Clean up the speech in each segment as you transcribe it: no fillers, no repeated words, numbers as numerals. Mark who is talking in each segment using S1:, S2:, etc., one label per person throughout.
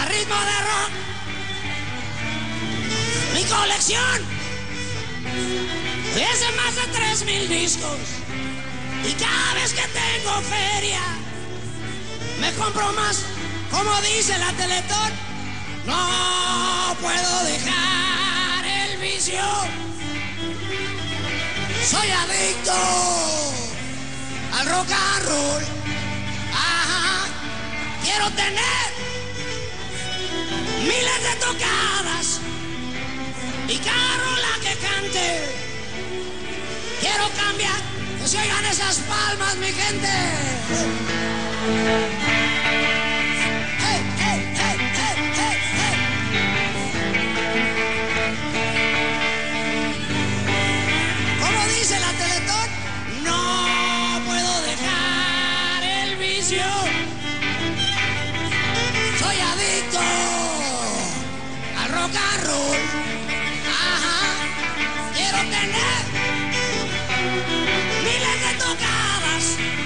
S1: ritmo de rock. Mi colección es de más de 3,000 discos. Y cada vez que tengo feria, me compro más, como dice la Teletón. No puedo dejar el vicio. Soy adicto al rock and roll. Ajá. Quiero tener miles de tocadas y cada rola que cante. Quiero cambiar, que se oigan esas palmas, mi gente. Hey, hey, hey, hey, hey, hey. ¿Cómo dice la Teletón? No puedo dejar el vicio. Soy adicto al rock and roll. Ajá. Quiero tener miles de tocadas.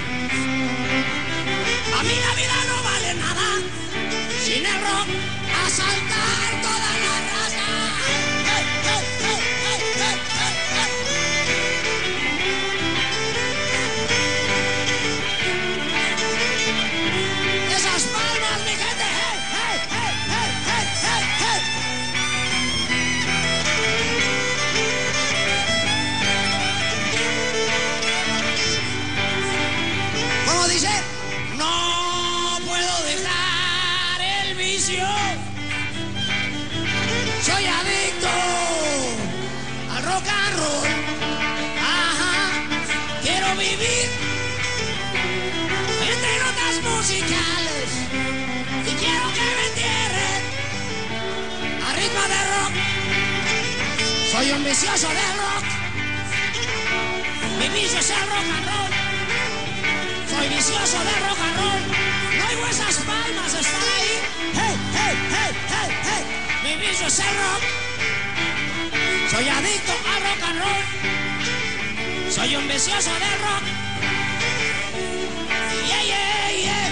S1: A mí la vida no vale nada sin el rock. A saltar toda la raza. Hey, hey, hey, hey, hey, hey, hey. Esas palmas, mi gente. Hey, hey, hey, hey, hey, hey, hey. ¿Cómo dice? No puedo dejar el vicio. Soy adicto al rock and roll. Ajá. Quiero vivir entre notas musicales y quiero que me entierren a ritmo de rock. Soy un vicioso del rock. Mi vicio es el rock and roll. Soy vicioso del rock and roll. No oigo esas palmas, están ahí. Hey, hey, hey, hey, hey. Mi vicio es el rock. Soy adicto al rock and roll. Soy un vicioso del rock. Yeah, yeah, yeah.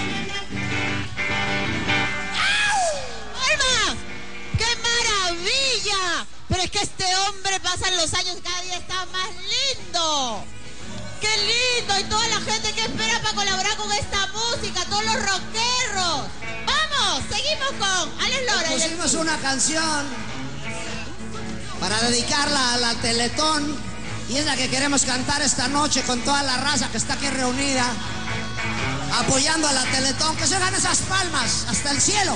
S2: ¡Au! ¡Alma! ¡Qué maravilla! Pero es que este hombre pasan los años y cada día está más lindo. ¡Qué lindo! Y toda la gente que espera para colaborar con esta música, todos los rockeros. ¡Vamos! Seguimos con Alex Lora.
S1: Pusimos una canción para dedicarla a la Teletón y es la que queremos cantar esta noche con toda la raza que está aquí reunida apoyando a la Teletón. Que se hagan esas palmas hasta el cielo.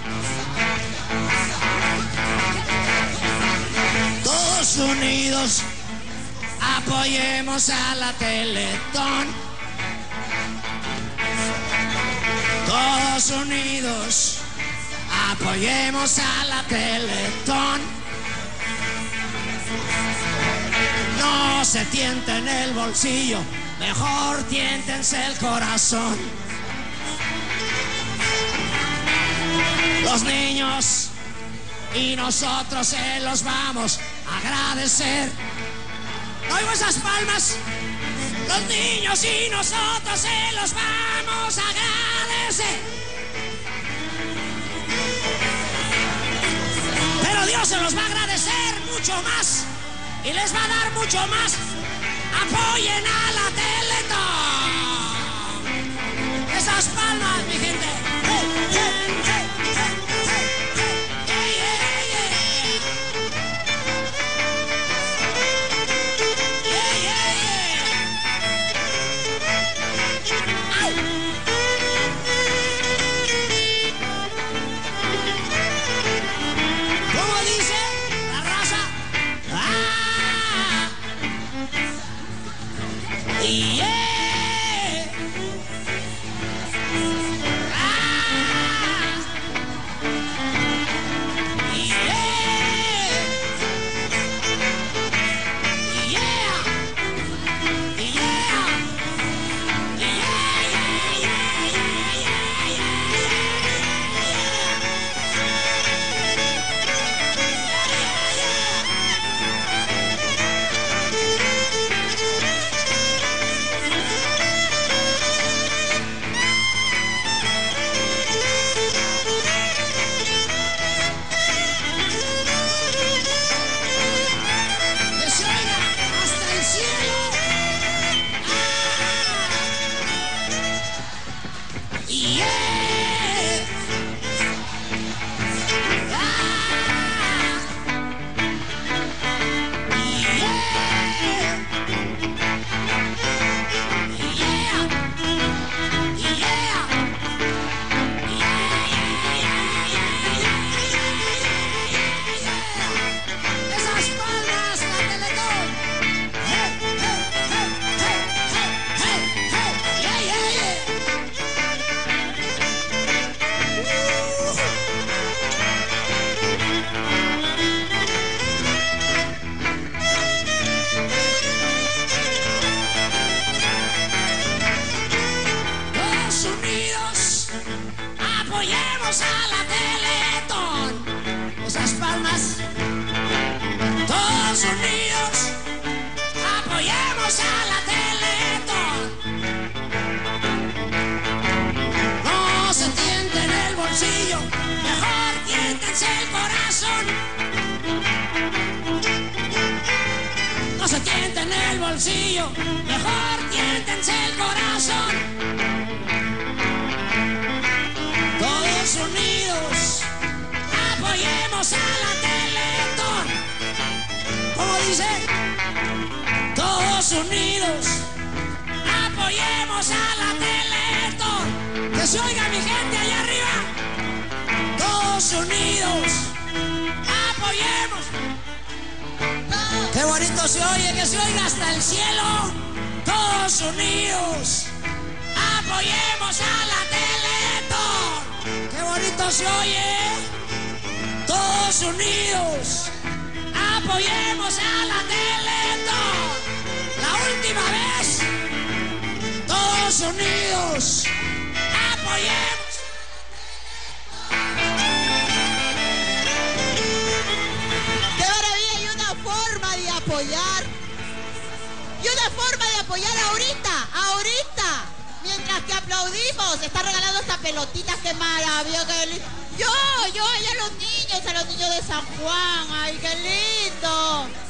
S1: Todos unidos apoyemos a la Teletón. Todos unidos apoyemos a la Teletón. No se tienten el bolsillo, mejor tiéntense el corazón. Los niños y nosotros se los vamos a agradecer. ¿No oigo esas palmas? Los niños y nosotros se los vamos a agradecer. Pero Dios se los va a agradecer mucho más y les va a dar mucho más. Apoyen a la Teletón. Esas palmas, mi gente. Hey, hey, hey, hey, hey, hey, yeah, yeah, yeah. Au. ¿Cómo dice la raza? ¡Ah! Yeah. bolsillo, mejor tiéntense el corazón. Todos unidos, apoyemos a la Teletón. ¿Cómo dice? Todos unidos, apoyemos a la Teletón. Que se oiga mi gente allá arriba. Todos unidos, apoyemos. Qué bonito se oye, que se oiga hasta el cielo. Todos unidos, apoyemos a la Teletón. Qué bonito se oye. Todos unidos, apoyemos a la Teletón. La última vez. Todos unidos, apoyemos.
S2: ¡Qué maravilla! Y una forma de apoyar. Y una forma de apoyar ahorita. Mientras que aplaudimos, está regalando esta pelotita, qué maravilla, qué lindo. Yo, a los niños de San Juan, ay, qué lindo.